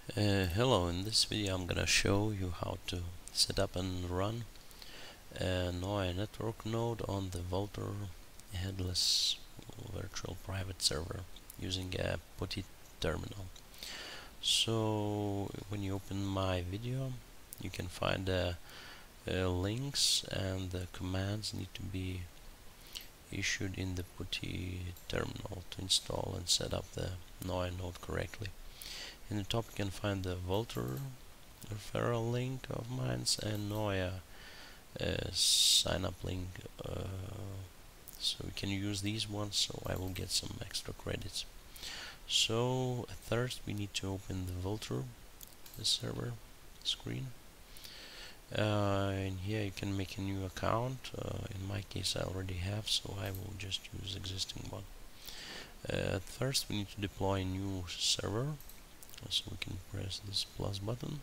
Hello, in this video I'm gonna show you how to set up and run a noia network node on the VULTR headless virtual private server using a Putty terminal. So when you open my video, you can find links, and the commands need to be issued in the Putty terminal to install and set up the noia node correctly. In the top you can find the VULTR referral link of mine and noia sign up link, so we can use these ones, so I will get some extra credits. So first we need to open the VULTR server screen. And here you can make a new account. In my case I already have, so I will just use existing one. First we need to deploy a new server, so we can press this plus button.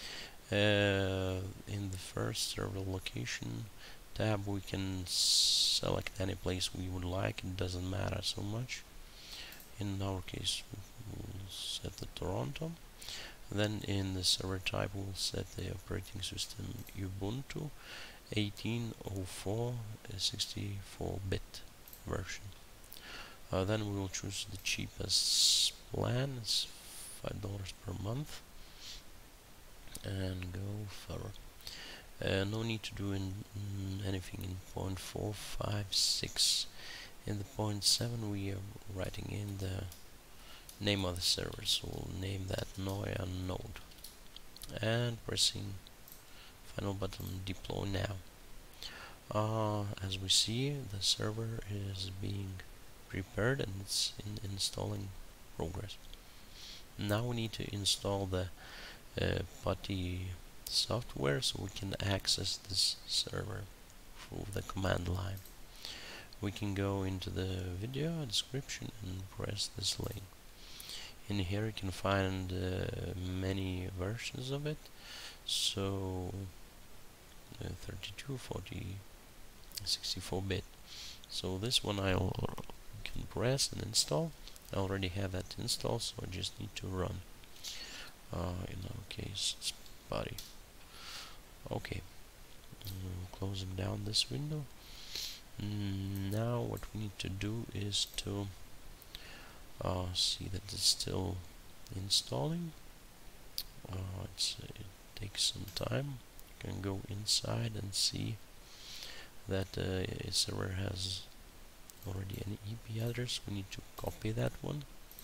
In the first server location tab we can select any place we would like, it doesn't matter so much. In our case we'll set the Toronto. Then in the server type we'll set the operating system Ubuntu 18.04 64-bit version. Then we will choose the cheapest plan, it's $5 per month, and go further. No need to do anything in 0.456. In the 0.7 we are writing in the name of the server, so we'll name that noia node and pressing final button deploy now. As we see, the server is being prepared and it's in installing progress. Now we need to install the Putty software so we can access this server through the command line. We can go into the video description and press this link. In here you can find many versions of it, so 32, 40, 64-bit. So this one I can press and install. I already have that installed, so I just need to run. In our case it's Putty. Okay, closing down this window. Now what we need to do is to see that it's still installing. It takes some time. You can go inside and see that a server has already an IP address. We need to copy that one.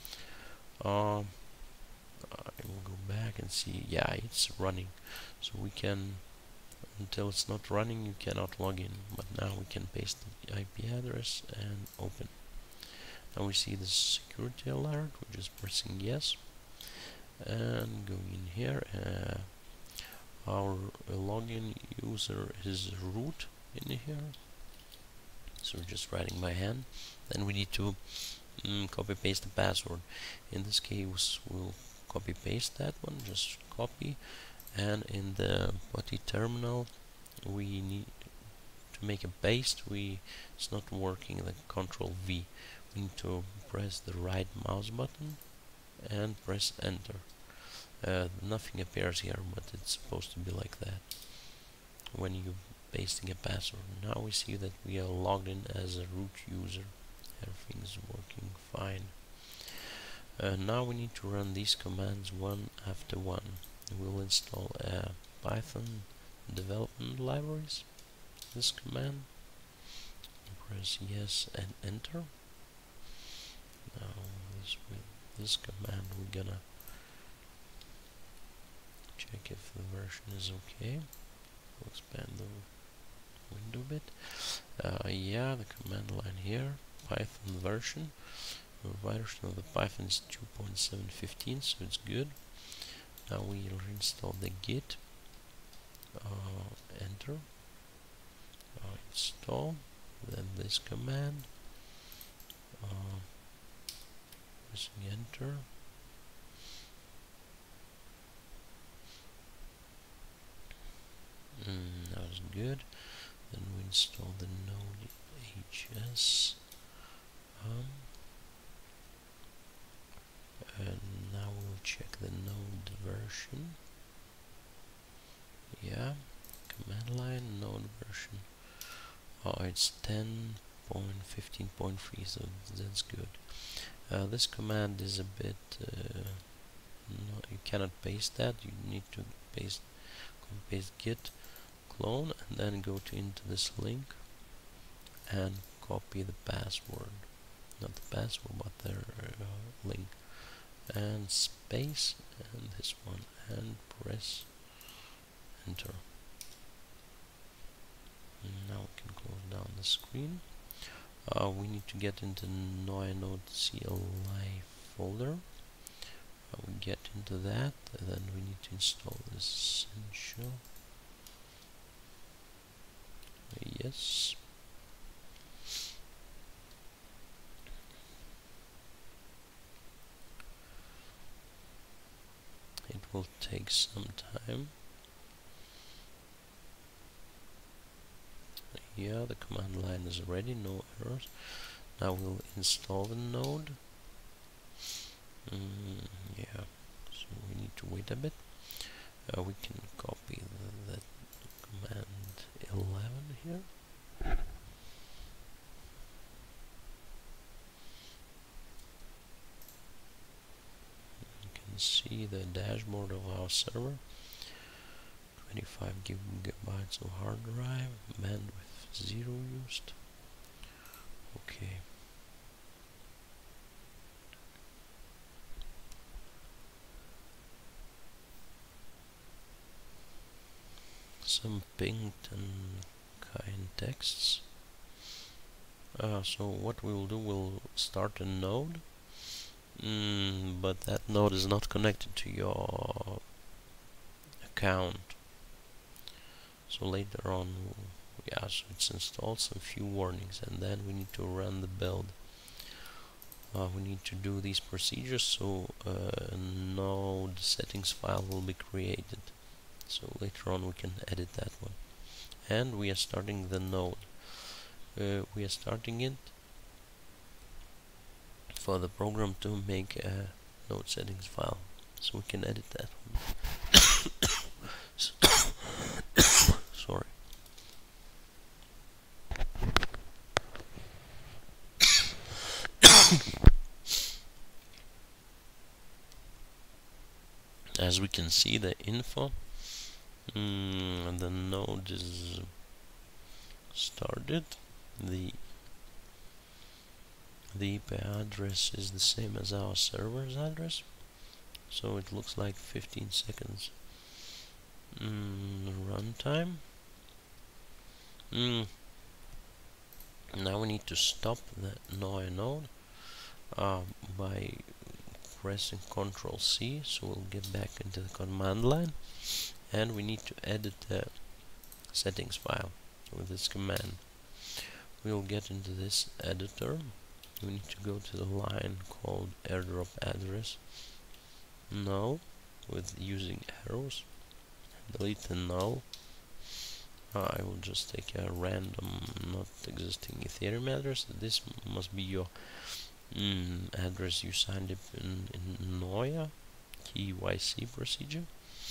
I will go back and see, yeah, it's running. So we can, until it's not running, you cannot log in. But now we can paste the IP address and open. Now we see the security alert. We're just pressing yes and going in here. Our login user is root in here, so we're just writing by hand. Then we need to copy paste the password. In this case we'll copy paste that one, just copy, and in the Putty terminal we need to make a paste. It's not working, the ctrl+v. We need to press the right mouse button and press enter. Nothing appears here, but it's supposed to be like that when you pasting a password. Now we see that we are logged in as a root user. Everything is working fine. Now we need to run these commands one after one. We'll install Python development libraries. This command, press yes and enter. Now this command we're gonna check if the version is okay. We'll expand the window a bit. Yeah, the command line here, Python version. The version of the Python is 2.715, so it's good. Now we reinstall the git, enter, install, then this command, pressing enter. That was good. Then we install the nodejs, and now we'll check the node version. Yeah, command line node version. Oh, it's 10.15.3, so that's good. This command is a bit no, you cannot paste that. You need to paste git clone and then go into this link and copy the password, not the password but their link, and space and this one, and press enter. And now we can close down the screen. We need to get into noia-node-cli folder. We get into that, and then we need to install this essential. Yes. It will take some time. Yeah, the command line is ready, no errors. Now we'll install the node. Yeah, so we need to wait a bit. We can copy the command 11 here. You can see the dashboard of our server. 25 gigabytes of hard drive, bandwidth 0 used. Okay. Some pinged and kind texts. So what we will do, we'll start a node, but that node is not connected to your account. So later on, yeah, so it's installed, some few warnings, and then we need to run the build. We need to do these procedures, so a node settings file will be created. So later on we can edit that one. And we are starting the node. We are starting it for the program to make a node settings file, so we can edit that one. Sorry. As we can see, the info, the node is started. The IP address is the same as our server's address, so it looks like 15 seconds runtime. Now we need to stop the noia node by pressing ctrl+c, so we'll get back into the command line, and we need to edit the settings file. So with this command, we'll get into this editor. We need to go to the line called airdropAddress null with using arrows, delete the null. I will just take a random, not existing Ethereum address. This must be your address you signed up in Noia KYC procedure.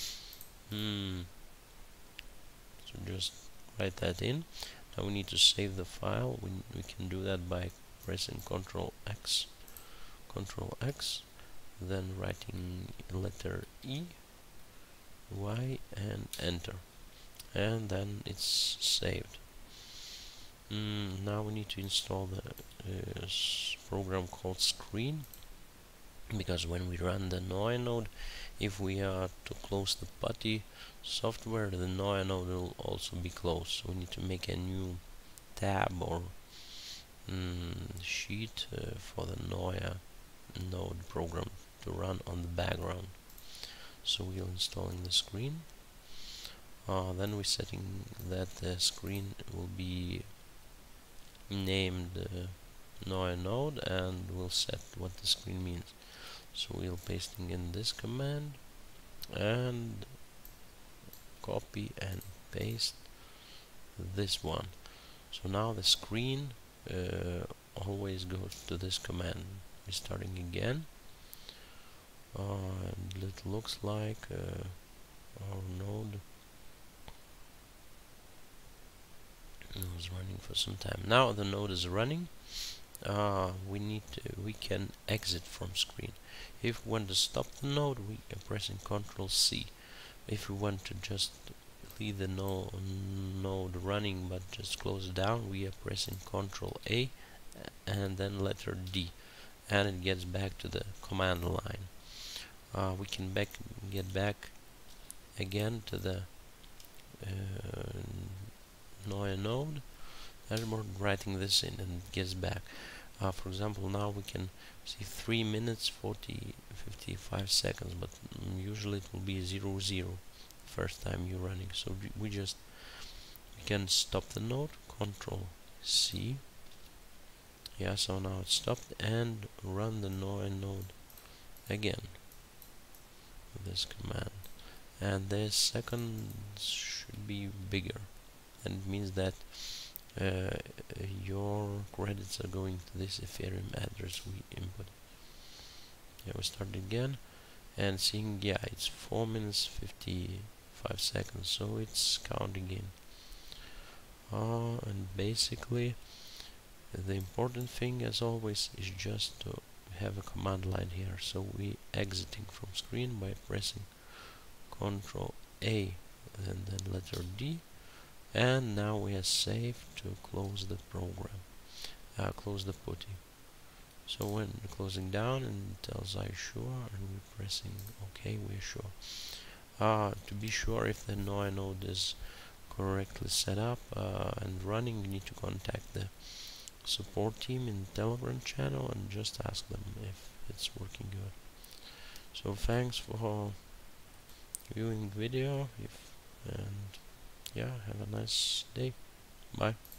So just write that in. Now we need to save the file. We can do that by pressing ctrl+x, then writing letter E, Y, and enter, and then it's saved. Now we need to install the program called screen, because when we run the noia node, if we are to close the Putty software, the noia node will also be closed. So we need to make a new tab or sheet for the noia node program to run on the background. So we're installing the screen. Then we're setting that the screen will be named noia node, and we'll set what the screen means. So we'll pasting in this command and copy and paste this one. So now the screen always goes to this command. We're starting again. and it looks like our node was running for some time. Now the node is running. We can exit from screen. If we want to stop the node, we are pressing ctrl+c. If we want to just leave the node running but just close it down, we are pressing ctrl+a and then letter D, and it gets back to the command line. We can get back again to the noia-node dashboard, writing this in, and it gets back. For example, now we can see 3 minutes 55 seconds, but usually it will be 00 first time you're running. So we can stop the node, ctrl+c. Yeah, so now it's stopped, and run the noia-node again with this command, and the seconds should be bigger, and it means that your credits are going to this Ethereum address we input. Yeah, we start again and seeing, yeah, it's 4 minutes 55 seconds, so it's counting in. And basically the important thing, as always, is just to have a command line here. So we exiting from screen by pressing ctrl+a and then letter D, and now we are safe to close the program, close the putty. So when closing down, and it tells "Are you sure?" and we're pressing OK, we're sure. To be sure if the noia-node is correctly set up and running, you need to contact the support team in the Telegram channel and just ask them if it's working good. So thanks for viewing the video, and yeah, have a nice day. Bye.